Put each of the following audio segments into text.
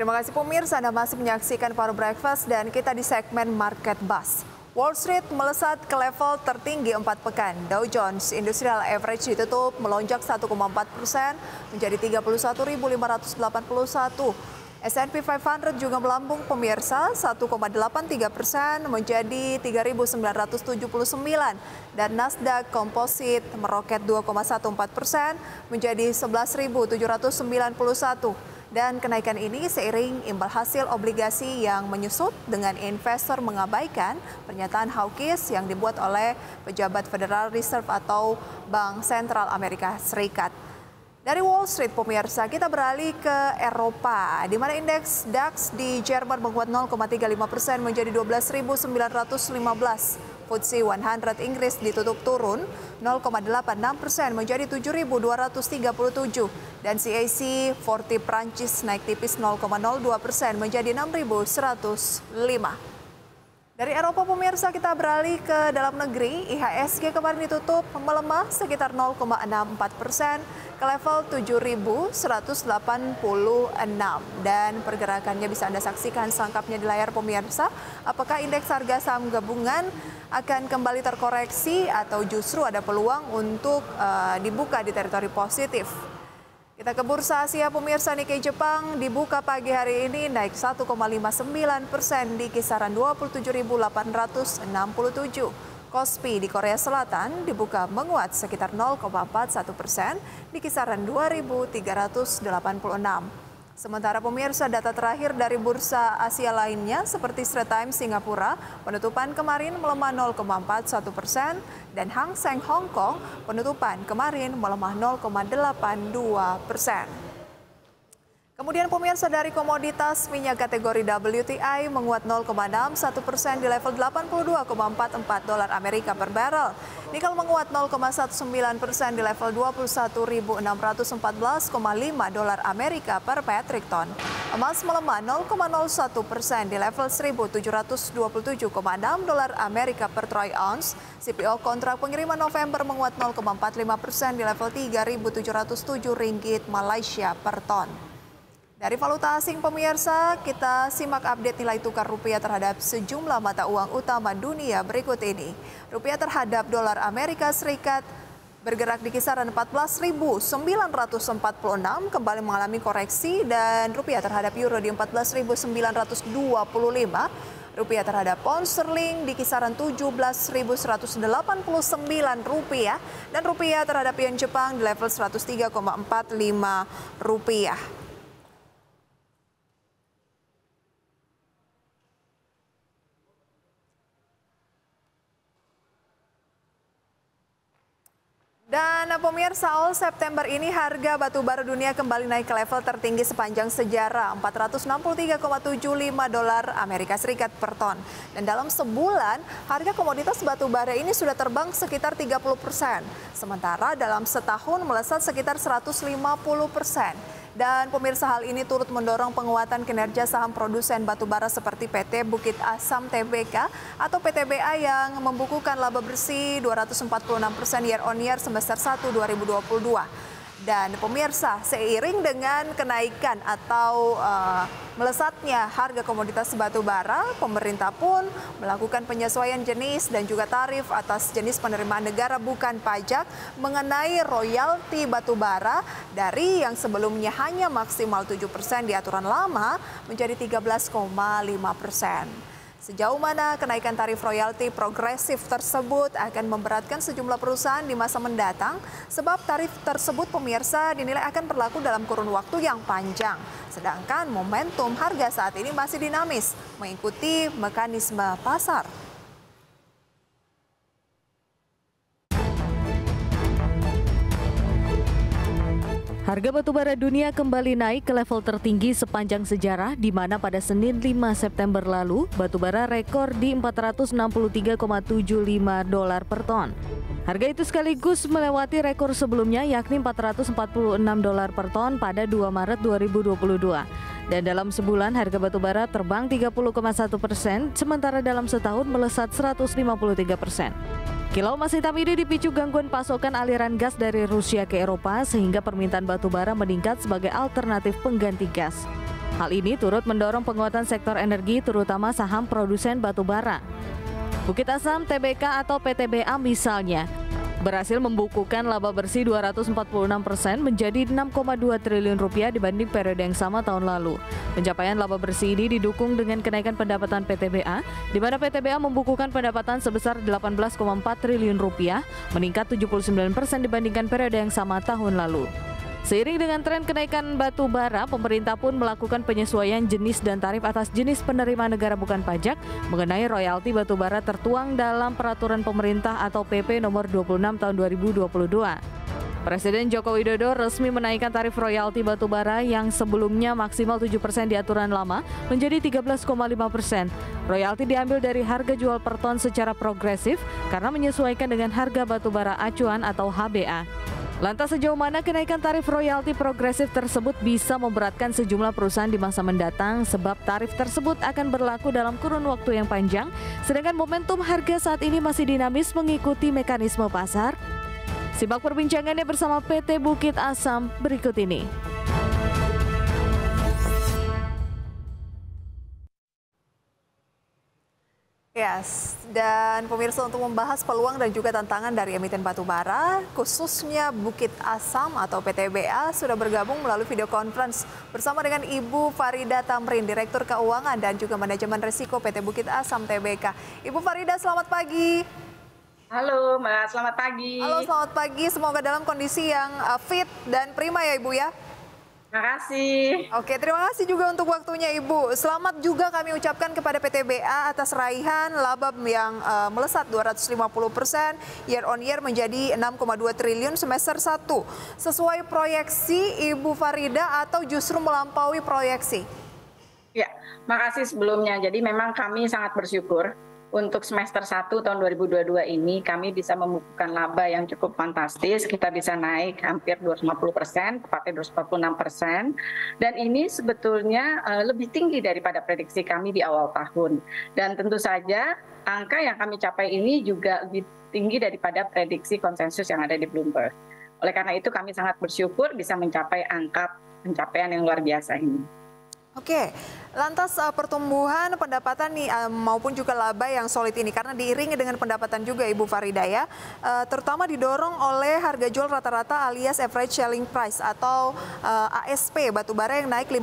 Terima kasih pemirsa, Anda masih menyaksikan Paru Breakfast dan kita di segmen Market Buzz. Wall Street melesat ke level tertinggi 4 pekan. Dow Jones Industrial Average ditutup melonjak 1,4% menjadi 31.581. S&P 500 juga melambung pemirsa 1,83% menjadi 3.979 dan Nasdaq Composite meroket 2,14% menjadi 11.791. Dan kenaikan ini seiring imbal hasil obligasi yang menyusut dengan investor mengabaikan pernyataan hawkish yang dibuat oleh pejabat Federal Reserve atau Bank Sentral Amerika Serikat. Dari Wall Street pemirsa, kita beralih ke Eropa, di mana indeks DAX di Jerman menguat 0,35% menjadi 12.915. FTSE 100 Inggris ditutup turun 0,86% menjadi 7.237 dan CAC 40 Prancis naik tipis 0,02% menjadi 6.105. Dari Eropa pemirsa, kita beralih ke dalam negeri. IHSG kemarin ditutup melemah sekitar 0,64% ke level 7.186 dan pergerakannya bisa Anda saksikan selengkapnya di layar pemirsa. Apakah indeks harga saham gabungan akan kembali terkoreksi atau justru ada peluang untuk dibuka di teritori positif? Kita ke bursa Asia pemirsa. Nikkei Jepang dibuka pagi hari ini naik 1,59% di kisaran 27.867. Kospi di Korea Selatan dibuka menguat sekitar 0,41% di kisaran 2.386. Sementara pemirsa, data terakhir dari bursa Asia lainnya seperti Straits Times Singapura penutupan kemarin melemah 0,41% dan Hang Seng Hong Kong penutupan kemarin melemah 0,82%. Kemudian pemirsa, dari komoditas minyak kategori WTI menguat 0,61% di level 82,44 dolar Amerika per barrel. Nikel menguat 0,19% di level 21.614,5 dolar Amerika per metric ton. Emas melemah 0,01% di level 1.727,6 dolar Amerika per troy ounce. CPO kontrak pengiriman November menguat 0,45% di level 3.707 ringgit Malaysia per ton. Dari valuta asing pemirsa, kita simak update nilai tukar rupiah terhadap sejumlah mata uang utama dunia berikut ini. Rupiah terhadap dolar Amerika Serikat bergerak di kisaran 14.946, kembali mengalami koreksi, dan rupiah terhadap euro di 14.925. Rupiah terhadap pound sterling di kisaran 17.189 rupiah dan rupiah terhadap yen Jepang di level 103,45 rupiah. Dan pemirsa, awal September ini harga batu bara dunia kembali naik ke level tertinggi sepanjang sejarah, 463,75 dolar Amerika Serikat per ton. Dan dalam sebulan, harga komoditas batu bara ini sudah terbang sekitar 30%. Sementara dalam setahun melesat sekitar 150%. Dan pemirsa, hal ini turut mendorong penguatan kinerja saham produsen batubara seperti PT Bukit Asam Tbk atau PTBA yang membukukan laba bersih 246% year on year semester 1 2022. Dan pemirsa, seiring dengan kenaikan atau melesatnya harga komoditas batu bara, pemerintah pun melakukan penyesuaian jenis dan juga tarif atas jenis penerimaan negara bukan pajak mengenai royalti batu bara dari yang sebelumnya hanya maksimal 7% di aturan lama menjadi 13,5%. Sejauh mana kenaikan tarif royalti progresif tersebut akan memberatkan sejumlah perusahaan di masa mendatang, sebab tarif tersebut pemirsa dinilai akan berlaku dalam kurun waktu yang panjang. Sedangkan momentum harga saat ini masih dinamis, mengikuti mekanisme pasar. Harga batubara dunia kembali naik ke level tertinggi sepanjang sejarah, di mana pada Senin 5 September lalu, batubara rekor di 463,75 dolar per ton. Harga itu sekaligus melewati rekor sebelumnya, yakni 446 dolar per ton pada 2 Maret 2022. Dan dalam sebulan harga batubara terbang 30,1%, sementara dalam setahun melesat 153%. Kilau emas hitam ini dipicu gangguan pasokan aliran gas dari Rusia ke Eropa sehingga permintaan batu bara meningkat sebagai alternatif pengganti gas. Hal ini turut mendorong penguatan sektor energi terutama saham produsen batu bara. Bukit Asam Tbk atau PTBA misalnya berhasil membukukan laba bersih 246% menjadi 6,2 triliun rupiah dibanding periode yang sama tahun lalu. Pencapaian laba bersih ini didukung dengan kenaikan pendapatan PTBA, di mana PTBA membukukan pendapatan sebesar 18,4 triliun rupiah, meningkat 79% dibandingkan periode yang sama tahun lalu. Seiring dengan tren kenaikan batu bara, pemerintah pun melakukan penyesuaian jenis dan tarif atas jenis penerima negara bukan pajak mengenai royalti batu bara tertuang dalam Peraturan Pemerintah atau PP nomor 26 tahun 2022. Presiden Joko Widodo resmi menaikkan tarif royalti batu bara yang sebelumnya maksimal 7% di aturan lama menjadi 13,5%. Royalti diambil dari harga jual per ton secara progresif karena menyesuaikan dengan harga batu bara acuan atau HBA. Lantas sejauh mana kenaikan tarif royalti progresif tersebut bisa memberatkan sejumlah perusahaan di masa mendatang sebab tarif tersebut akan berlaku dalam kurun waktu yang panjang, sedangkan momentum harga saat ini masih dinamis mengikuti mekanisme pasar? Simak perbincangannya bersama PT Bukit Asam berikut ini. Yes, dan pemirsa untuk membahas peluang dan juga tantangan dari emiten batu bara, khususnya Bukit Asam atau PTBA, sudah bergabung melalui video conference bersama dengan Ibu Farida Tamrin, Direktur Keuangan dan juga Manajemen Risiko PT Bukit Asam Tbk. Ibu Farida, selamat pagi. Halo Mbak, selamat pagi. Halo, selamat pagi. Semoga dalam kondisi yang fit dan prima ya Ibu ya. Terima kasih. Oke, terima kasih juga untuk waktunya Ibu. Selamat juga kami ucapkan kepada PTBA atas raihan laba yang melesat 250% year on year menjadi 6,2 triliun semester 1. Sesuai proyeksi Ibu Farida atau justru melampaui proyeksi? Ya, makasih sebelumnya. Jadi memang kami sangat bersyukur untuk semester 1 tahun 2022 ini kami bisa membukukan laba yang cukup fantastis. Kita bisa naik hampir 250%, tepatnya 246%. Dan ini sebetulnya lebih tinggi daripada prediksi kami di awal tahun. Dan tentu saja angka yang kami capai ini juga lebih tinggi daripada prediksi konsensus yang ada di Bloomberg. Oleh karena itu kami sangat bersyukur bisa mencapai angka pencapaian yang luar biasa ini. Oke, lantas pertumbuhan pendapatan nih maupun juga laba yang solid ini karena diiringi dengan pendapatan juga Ibu Farida ya, terutama didorong oleh harga jual rata-rata alias average selling price atau ASP batubara yang naik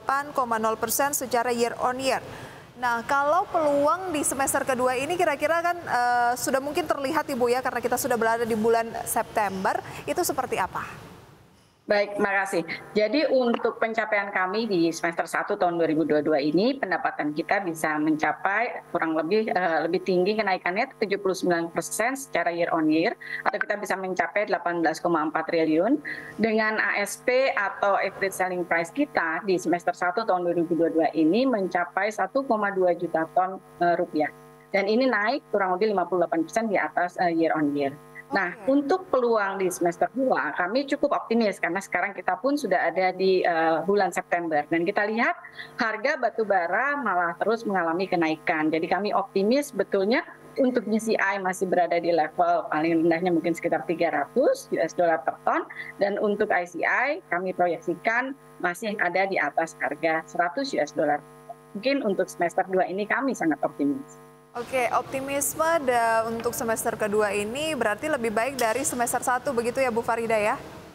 58,0% secara year on year. Nah, kalau peluang di semester kedua ini kira-kira kan sudah mungkin terlihat Ibu ya karena kita sudah berada di bulan September, itu seperti apa? Baik, makasih. Jadi untuk pencapaian kami di semester 1 tahun 2022 ini, pendapatan kita bisa mencapai kurang lebih tinggi kenaikannya 79% secara year on year, atau kita bisa mencapai 18,4 triliun dengan ASP atau average selling price kita di semester 1 tahun 2022 ini mencapai 1,2 juta ton rupiah. Dan ini naik kurang lebih 58% di atas year on year. Nah, untuk peluang di semester 2, kami cukup optimis karena sekarang kita pun sudah ada di bulan September. Dan kita lihat harga batu bara malah terus mengalami kenaikan. Jadi kami optimis betulnya untuk GCI masih berada di level paling rendahnya mungkin sekitar 300 US dollar per ton. Dan untuk ICI kami proyeksikan masih ada di atas harga 100 US dollar. Mungkin untuk semester 2 ini kami sangat optimis. Oke, optimisme untuk semester kedua ini berarti lebih baik dari semester 1 begitu ya Bu Farida ya?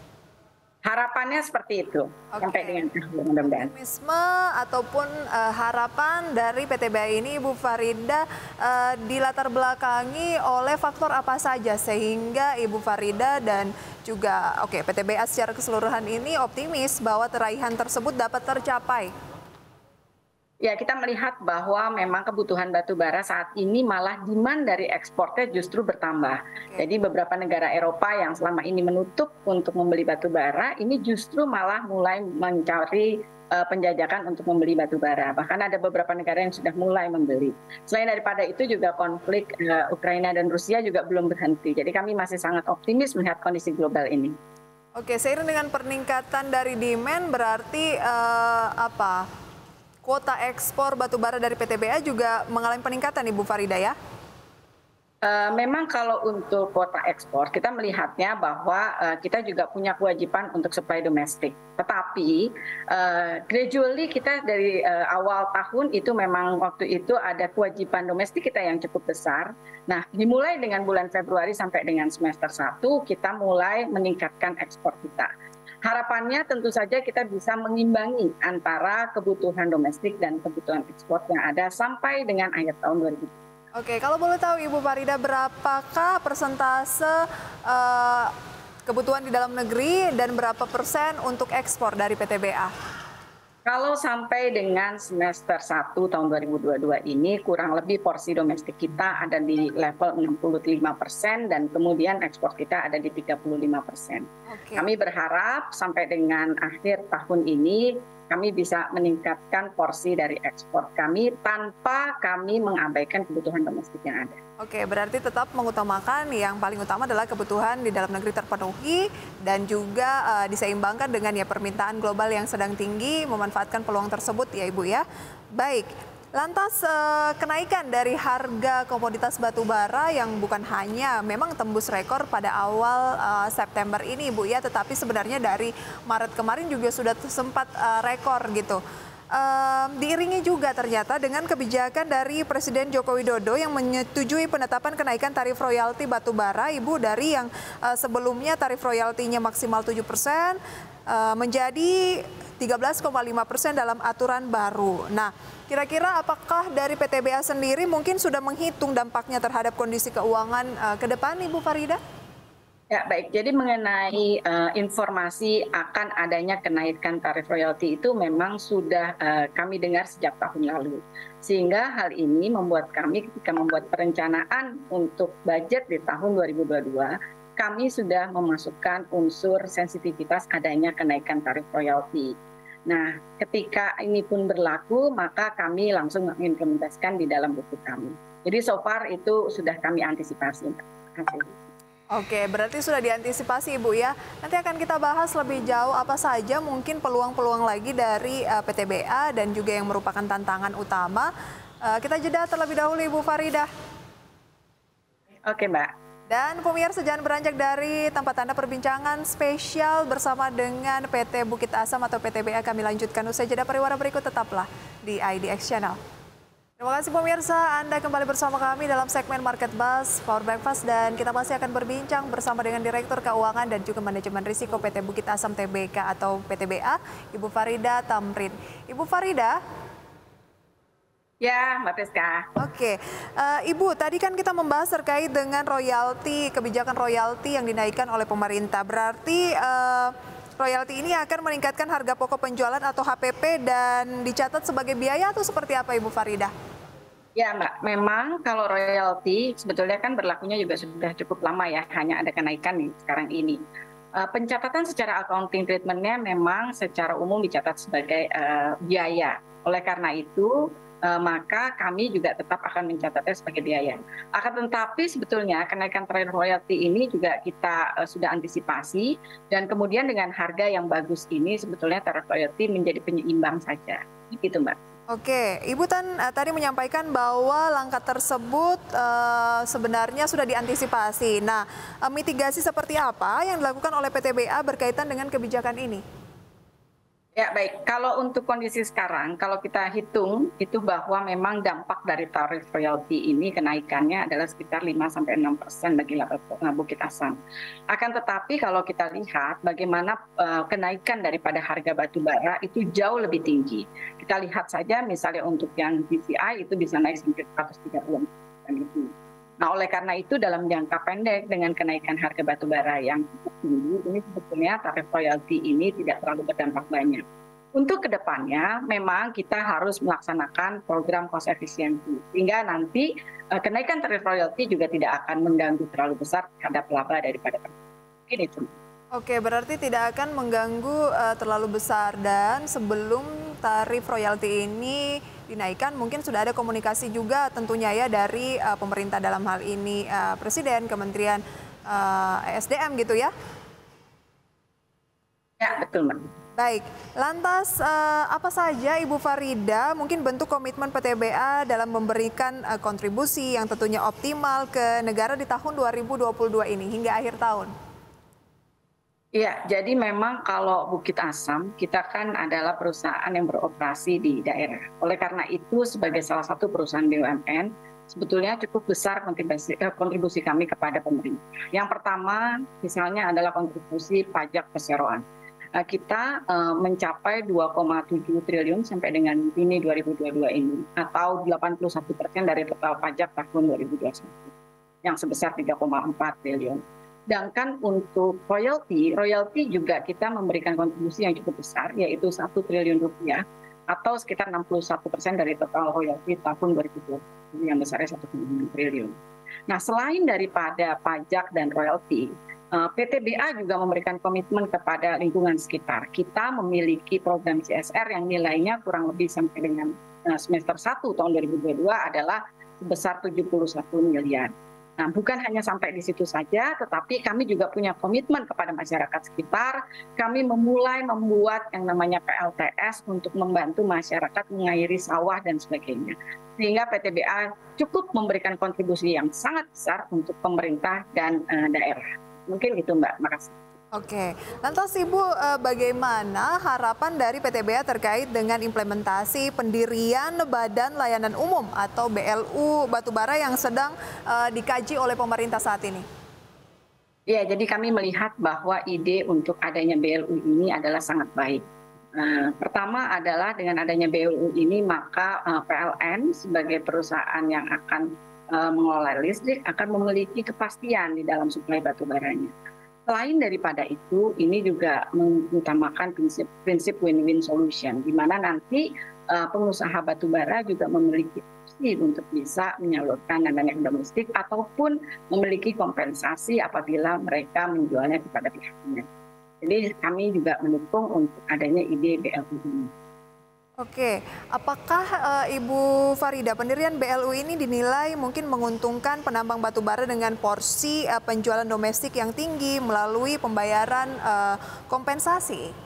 Harapannya seperti itu, sampai dengan mudah-mudahan. Optimisme ataupun harapan dari PTBA ini Bu Farida dilatar belakangi oleh faktor apa saja sehingga Ibu Farida dan juga PTBA secara keseluruhan ini optimis bahwa raihan tersebut dapat tercapai? Ya, kita melihat bahwa memang kebutuhan batu bara saat ini malah demand dari ekspornya justru bertambah. Jadi beberapa negara Eropa yang selama ini menutup untuk membeli batu bara, ini justru malah mulai mencari penjajakan untuk membeli batu bara. Bahkan ada beberapa negara yang sudah mulai membeli. Selain daripada itu juga konflik Ukraina dan Rusia juga belum berhenti. Jadi kami masih sangat optimis melihat kondisi global ini. Oke, seiring dengan peningkatan dari demand berarti kuota ekspor batubara dari PTBA juga mengalami peningkatan Ibu Farida ya? Memang kalau untuk kuota ekspor, kita melihatnya bahwa kita juga punya kewajiban untuk supply domestik. Tetapi gradually kita dari awal tahun itu memang waktu itu ada kewajiban domestik kita yang cukup besar. Nah, dimulai dengan bulan Februari sampai dengan semester 1, kita mulai meningkatkan ekspor kita. Harapannya tentu saja kita bisa mengimbangi antara kebutuhan domestik dan kebutuhan ekspor yang ada sampai dengan akhir tahun 2020. Oke, kalau boleh tahu Ibu Farida, berapakah persentase kebutuhan di dalam negeri dan berapa persen untuk ekspor dari PTBA? Kalau sampai dengan semester 1 tahun 2022 ini, kurang lebih porsi domestik kita ada di level 65% dan kemudian ekspor kita ada di 35%. Oke. Kami berharap sampai dengan akhir tahun ini, kami bisa meningkatkan porsi dari ekspor kami tanpa kami mengabaikan kebutuhan domestik yang ada. Oke, berarti tetap mengutamakan yang paling utama adalah kebutuhan di dalam negeri terpenuhi dan juga diseimbangkan dengan ya permintaan global yang sedang tinggi, memanfaatkan peluang tersebut ya Ibu ya. Baik, lantas kenaikan dari harga komoditas batu bara yang bukan hanya memang tembus rekor pada awal September ini Ibu ya, tetapi sebenarnya dari Maret kemarin juga sudah sempat rekor gitu. Diiringi juga ternyata dengan kebijakan dari Presiden Joko Widodo yang menyetujui penetapan kenaikan tarif royalti batu bara Ibu dari yang sebelumnya tarif royaltinya maksimal 7% menjadi 13,5% dalam aturan baru. Nah, kira-kira apakah dari PTBA sendiri mungkin sudah menghitung dampaknya terhadap kondisi keuangan ke depan Ibu Farida? Ya, baik. Jadi mengenai informasi akan adanya kenaikan tarif royalti itu memang sudah kami dengar sejak tahun lalu. Sehingga hal ini membuat kami ketika membuat perencanaan untuk budget di tahun 2022, kami sudah memasukkan unsur sensitivitas adanya kenaikan tarif royalti. Nah, ketika ini pun berlaku, maka kami langsung mengimplementasikan di dalam buku kami. Jadi so far itu sudah kami antisipasi. Oke, berarti sudah diantisipasi Ibu ya. Nanti akan kita bahas lebih jauh apa saja mungkin peluang-peluang lagi dari PTBA dan juga yang merupakan tantangan utama. Kita jeda terlebih dahulu Ibu Farida. Oke Mbak. Dan pemirsa jangan beranjak dari tempat Anda, perbincangan spesial bersama dengan PT Bukit Asam atau PTBA kami lanjutkan usai jeda pariwara berikut, tetaplah di IDX Channel. Terima kasih pemirsa, Anda kembali bersama kami dalam segmen Market Buzz Power Breakfast dan kita masih akan berbincang bersama dengan Direktur Keuangan dan juga Manajemen Risiko PT Bukit Asam Tbk atau PTBA, Ibu Farida Tamrin. Ibu Farida. Ya, Mbak Priska. Oke, Ibu, tadi kan kita membahas terkait dengan royalti, kebijakan royalti yang dinaikkan oleh pemerintah. Berarti royalti ini akan meningkatkan harga pokok penjualan atau HPP dan dicatat sebagai biaya atau seperti apa Ibu Farida? Ya Mbak, memang kalau royalti sebetulnya kan berlakunya juga sudah cukup lama ya, hanya ada kenaikan nih sekarang ini. Pencatatan secara accounting treatment-nya memang secara umum dicatat sebagai biaya. Oleh karena itu, maka kami juga tetap akan mencatatnya sebagai biaya. Akan tetapi sebetulnya kenaikan tarif royalti ini juga kita sudah antisipasi dan kemudian dengan harga yang bagus ini sebetulnya tarif royalti menjadi penyeimbang saja. Gitu Mbak. Oke, Ibu tadi menyampaikan bahwa langkah tersebut sebenarnya sudah diantisipasi. Nah, mitigasi seperti apa yang dilakukan oleh PTBA berkaitan dengan kebijakan ini? Ya baik, kalau untuk kondisi sekarang, kalau kita hitung itu bahwa memang dampak dari tarif royalti ini kenaikannya adalah sekitar 5-6% bagi laba Bukit Asam. Akan tetapi kalau kita lihat bagaimana kenaikan daripada harga batu bara itu jauh lebih tinggi. Kita lihat saja misalnya untuk yang BCI itu bisa naik sampai 130%. Nah, oleh karena itu dalam jangka pendek dengan kenaikan harga batu bara yang cukup tinggi, ini sebetulnya tarif royalti ini tidak terlalu berdampak banyak. Untuk kedepannya, memang kita harus melaksanakan program cost efficiency, sehingga nanti kenaikan tarif royalti juga tidak akan mengganggu terlalu besar terhadap laba daripada ini. Oke, berarti tidak akan mengganggu terlalu besar dan sebelum tarif royalti ini dinaikkan mungkin sudah ada komunikasi juga tentunya ya dari pemerintah dalam hal ini Presiden, Kementerian SDM gitu ya? Ya, betul Mbak. Baik, lantas apa saja Ibu Farida mungkin bentuk komitmen PTBA dalam memberikan kontribusi yang tentunya optimal ke negara di tahun 2022 ini hingga akhir tahun? Iya, jadi memang kalau Bukit Asam, kita kan adalah perusahaan yang beroperasi di daerah. Oleh karena itu, sebagai salah satu perusahaan BUMN, sebetulnya cukup besar kontribusi kami kepada pemerintah. Yang pertama, misalnya adalah kontribusi pajak perseroan. Kita mencapai 2,7 triliun sampai dengan Juni 2022 ini, atau 81% dari total pajak tahun 2021, yang sebesar 3,4 triliun. Sedangkan untuk royalti juga kita memberikan kontribusi yang cukup besar, yaitu 1 triliun rupiah, atau sekitar 61% dari total royalti tahun 2020, yang besarnya 1,6 triliun. Nah, selain daripada pajak dan royalti, PTBA juga memberikan komitmen kepada lingkungan sekitar. Kita memiliki program CSR yang nilainya kurang lebih sampai dengan semester 1 tahun 2022 adalah sebesar 71 miliar. Nah, bukan hanya sampai di situ saja, tetapi kami juga punya komitmen kepada masyarakat sekitar. Kami membuat yang namanya PLTS untuk membantu masyarakat mengairi sawah dan sebagainya. Sehingga PTBA cukup memberikan kontribusi yang sangat besar untuk pemerintah dan daerah. Mungkin itu, Mbak. Makasih. Oke, lantas Ibu bagaimana harapan dari PTBA terkait dengan implementasi pendirian Badan Layanan Umum atau BLU Batubara yang sedang dikaji oleh pemerintah saat ini? Ya, jadi kami melihat bahwa ide untuk adanya BLU ini adalah sangat baik. Pertama adalah dengan adanya BLU ini maka PLN sebagai perusahaan yang akan mengelola listrik akan memiliki kepastian di dalam suplai batubaranya. Selain daripada itu, ini juga mengutamakan prinsip win-win solution, di mana nanti pengusaha batubara juga memiliki opsi untuk bisa menyalurkan dana domestik ataupun memiliki kompensasi apabila mereka menjualnya kepada pihaknya. Jadi kami juga mendukung untuk adanya ide BLU ini. Oke, apakah Ibu Farida pendirian BLU ini dinilai mungkin menguntungkan penambang batubara dengan porsi penjualan domestik yang tinggi melalui pembayaran kompensasi?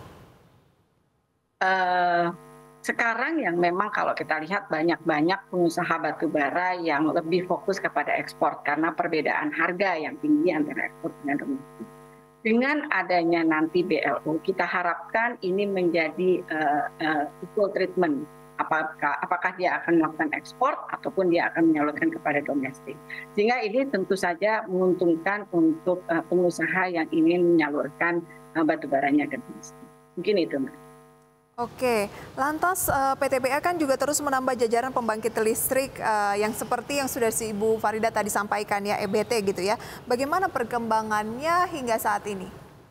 Sekarang yang memang kalau kita lihat banyak pengusaha batubara yang lebih fokus kepada ekspor karena perbedaan harga yang tinggi antara ekspor dan domestik. Dengan adanya nanti BLU, kita harapkan ini menjadi equal treatment. Apakah dia akan melakukan ekspor ataupun dia akan menyalurkan kepada domestik. Sehingga ini tentu saja menguntungkan untuk pengusaha yang ingin menyalurkan batubaranya ke domestik. Mungkin itu, Mbak. Oke, lantas PTBA kan juga terus menambah jajaran pembangkit listrik yang seperti yang sudah si Ibu Farida tadi sampaikan ya, EBT gitu ya. Bagaimana perkembangannya hingga saat ini?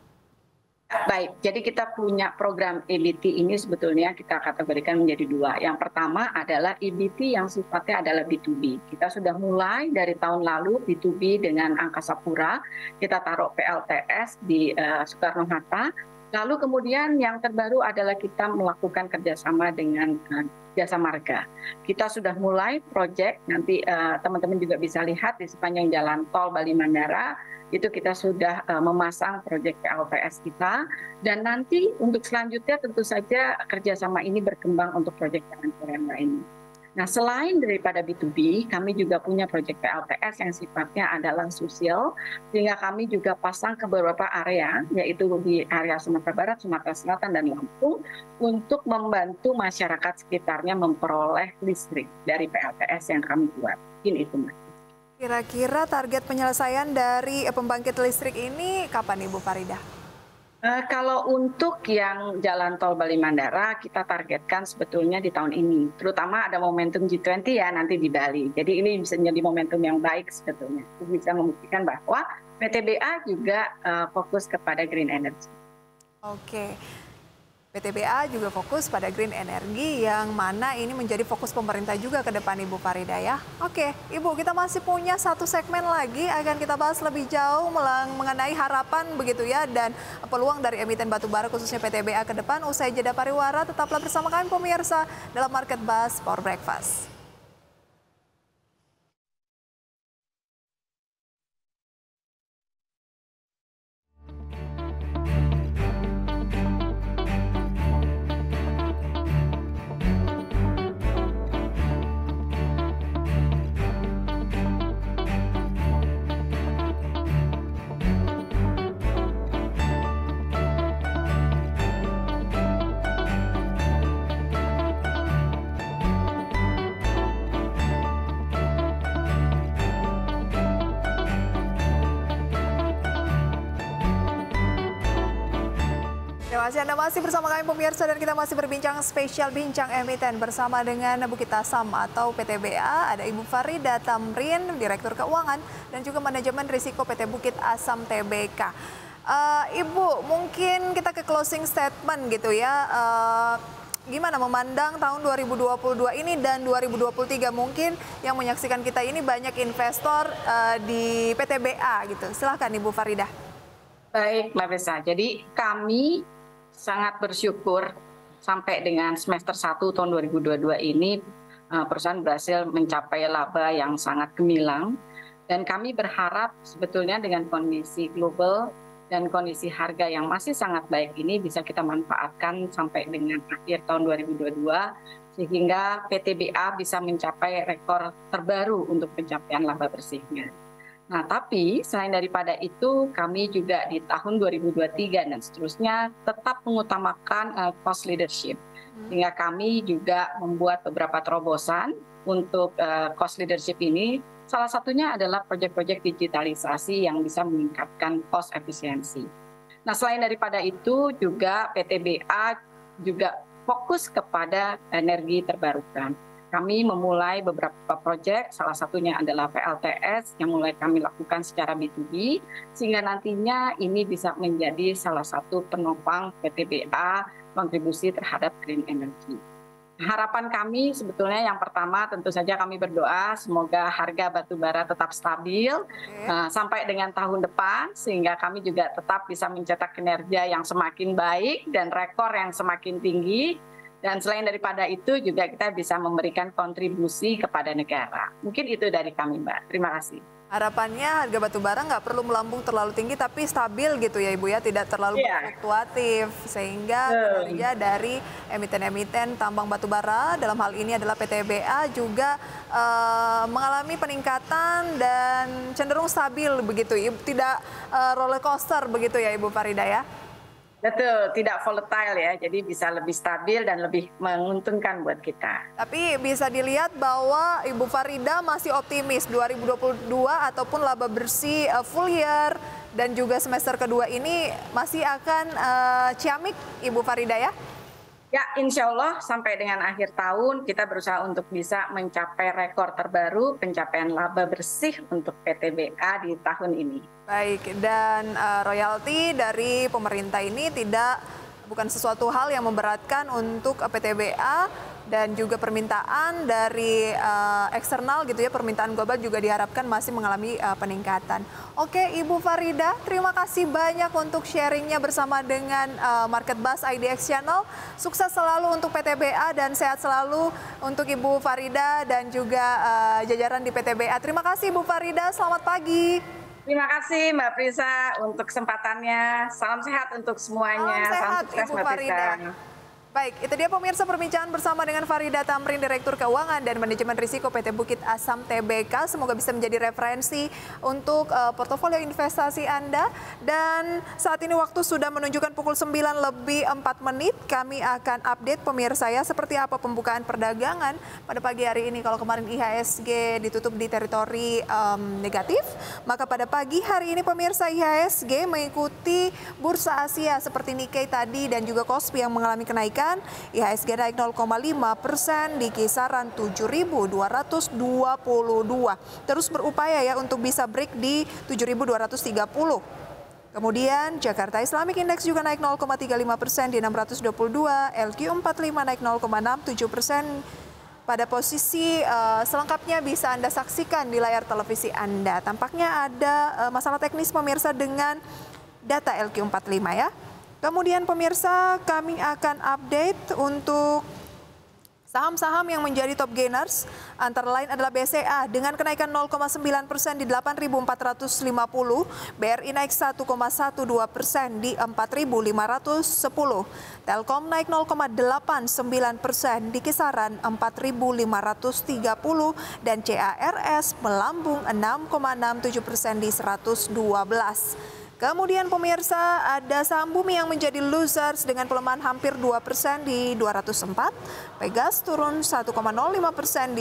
Baik, jadi kita punya program EBT ini sebetulnya kita kategorikan menjadi dua. Yang pertama adalah EBT yang sifatnya adalah B2B. Kita sudah mulai dari tahun lalu B2B dengan Angkasa Pura, kita taruh PLTS di Soekarno-Hatta. Lalu kemudian yang terbaru adalah kita melakukan kerjasama dengan Jasa Marga. Kita sudah mulai proyek, nanti teman-teman juga bisa lihat di sepanjang jalan tol Bali Mandara, itu kita sudah memasang proyek PLTS kita. Dan nanti untuk selanjutnya tentu saja kerjasama ini berkembang untuk proyek yang lain. Nah, selain daripada B2B, kami juga punya proyek PLTS yang sifatnya adalah sosial, sehingga kami juga pasang ke beberapa area, yaitu di area Sumatera Barat, Sumatera Selatan, dan Lampung, untuk membantu masyarakat sekitarnya memperoleh listrik dari PLTS yang kami buat. Ini itu, Mbak. Kira-kira target penyelesaian dari pembangkit listrik ini kapan, Ibu Farida? Kalau untuk yang jalan tol Bali Mandara, kita targetkan sebetulnya di tahun ini. Terutama ada momentum G20 ya nanti di Bali. Jadi ini bisa menjadi momentum yang baik sebetulnya. Bisa membuktikan bahwa PTBA juga fokus kepada green energy. Oke. PTBA juga fokus pada green energy yang mana ini menjadi fokus pemerintah juga ke depan, Ibu Farida ya. Oke, Ibu, kita masih punya satu segmen lagi akan kita bahas lebih jauh mengenai harapan begitu ya dan peluang dari emiten batubara khususnya PTBA ke depan. Usai jeda pariwara, tetaplah bersama kami pemirsa dalam Market Buzz for Breakfast. kasih Anda masih bersama kami pemirsa dan kita masih berbincang spesial bincang emiten bersama dengan Bukit Asam atau PTBA. Ada Ibu Farida Tamrin, Direktur Keuangan dan juga Manajemen Risiko PT Bukit Asam Tbk. Ibu, mungkin kita ke closing statement gitu ya. Gimana memandang tahun 2022 ini dan 2023 mungkin yang menyaksikan kita ini banyak investor di PTBA gitu. Silahkan Ibu Farida. Baik, Mbak Frisa. Jadi kami sangat bersyukur sampai dengan semester 1 tahun 2022 ini perusahaan berhasil mencapai laba yang sangat gemilang. Dan kami berharap sebetulnya dengan kondisi global dan kondisi harga yang masih sangat baik ini bisa kita manfaatkan sampai dengan akhir tahun 2022 sehingga PTBA bisa mencapai rekor terbaru untuk pencapaian laba bersihnya. Nah, tapi selain daripada itu, kami juga di tahun 2023 dan seterusnya tetap mengutamakan cost leadership. Sehingga kami juga membuat beberapa terobosan untuk cost leadership ini. Salah satunya adalah proyek-proyek digitalisasi yang bisa meningkatkan cost efisiensi. Nah, selain daripada itu juga PTBA juga fokus kepada energi terbarukan. Kami memulai beberapa proyek, salah satunya adalah PLTS yang mulai kami lakukan secara B2B, sehingga nantinya ini bisa menjadi salah satu penopang PTBA kontribusi terhadap green energy. Harapan kami sebetulnya yang pertama tentu saja kami berdoa semoga harga batu bara tetap stabil sampai dengan tahun depan, sehingga kami juga tetap bisa mencetak kinerja yang semakin baik dan rekor yang semakin tinggi. Dan selain daripada itu juga kita bisa memberikan kontribusi kepada negara. Mungkin itu dari kami, Mbak. Terima kasih. Harapannya harga batu bara nggak perlu melambung terlalu tinggi tapi stabil gitu ya Ibu ya, tidak terlalu fluktuatif. Sehingga kinerja dari emiten-emiten tambang batu bara dalam hal ini adalah PTBA juga mengalami peningkatan dan cenderung stabil begitu, tidak roller coaster begitu ya Ibu Farida ya? Betul, tidak volatile ya, jadi bisa lebih stabil dan lebih menguntungkan buat kita. Tapi bisa dilihat bahwa Ibu Farida masih optimis 2022 ataupun laba bersih full year dan juga semester kedua ini masih akan ciamik Ibu Farida ya? Ya, insya Allah sampai dengan akhir tahun kita berusaha untuk bisa mencapai rekor terbaru pencapaian laba bersih untuk PTBA di tahun ini. Baik, dan royalti dari pemerintah ini bukan sesuatu hal yang memberatkan untuk PTBA dan juga permintaan dari eksternal gitu ya, permintaan global juga diharapkan masih mengalami peningkatan. Oke, Ibu Farida, terima kasih banyak untuk sharingnya bersama dengan Market Buzz IDX Channel. Sukses selalu untuk PTBA dan sehat selalu untuk Ibu Farida dan juga jajaran di PTBA. Terima kasih Ibu Farida, selamat pagi. Terima kasih Mbak Frisa untuk kesempatannya. Salam sehat untuk semuanya. Salam sehat Ibu Farida. Baik, itu dia pemirsa perbincangan bersama dengan Farida Tamrin, Direktur Keuangan dan Manajemen Risiko PT Bukit Asam Tbk. Semoga bisa menjadi referensi untuk portofolio investasi Anda. Dan saat ini waktu sudah menunjukkan pukul 9:04. Kami akan update pemirsa ya seperti apa pembukaan perdagangan pada pagi hari ini. Kalau kemarin IHSG ditutup di teritori negatif, maka pada pagi hari ini pemirsa IHSG mengikuti bursa Asia seperti Nikkei tadi dan juga Kospi yang mengalami kenaikan. IHSG naik 0,5% di kisaran 7.222. Terus berupaya ya untuk bisa break di 7.230. Kemudian Jakarta Islamic Index juga naik 0,35% di 622. LQ45 naik 0,67%. Pada posisi selengkapnya bisa Anda saksikan di layar televisi Anda. Tampaknya ada masalah teknis pemirsa dengan data LQ45 ya. Kemudian pemirsa, kami akan update untuk saham-saham yang menjadi top gainers, antara lain adalah BCA dengan kenaikan 0,9% di 8.450, BRI naik 1,12% di 4.510, Telkom naik 0,89% di kisaran 4.530, dan CARS melambung 6,67% di 112. Kemudian pemirsa, ada saham Bumi yang menjadi losers dengan pelemahan hampir 2% di 204. Pegas turun 1,05% di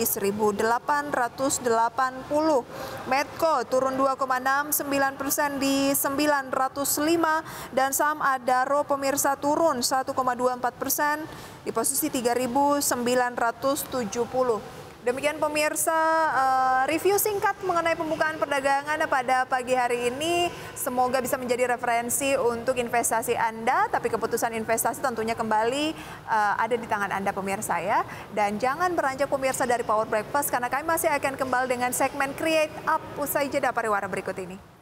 1880. Medco turun 2,69% di 905. Dan saham Adaro pemirsa turun 1,24% di posisi 3.970. Demikian pemirsa, review singkat mengenai pembukaan perdagangan pada pagi hari ini. Semoga bisa menjadi referensi untuk investasi Anda, tapi keputusan investasi tentunya kembali ada di tangan Anda pemirsa ya. Dan jangan beranjak pemirsa dari Power Breakfast karena kami masih akan kembali dengan segmen Create Up usai jeda pariwara berikut ini.